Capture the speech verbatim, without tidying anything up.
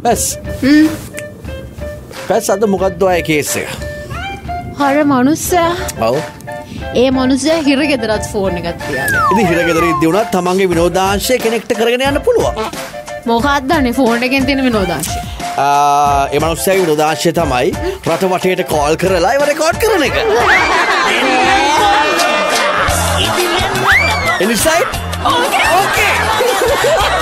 Bus පැස් අද මොකක්ද ඔය කේස් එක? හර මනුස්සයා. ඔව්. ඒ මනුස්සයා හිරගෙදරත් ෆෝන් එකක් තියාගෙන. ඉතින් හිරගෙදර ඉද්දී උනත් තමන්ගේ විනෝදාංශය කෙනෙක්ට කරගෙන යන්න පුළුවන්. මොකක්ද අනේ ෆෝන් එකෙන් තියෙන විනෝදාංශය? ආ ඒ මනුස්සයාගේ විනෝදාංශය තමයි රට වටේට කෝල් කරලා ඒව රෙකෝඩ් කරන එක. Any side? Okay. Okay.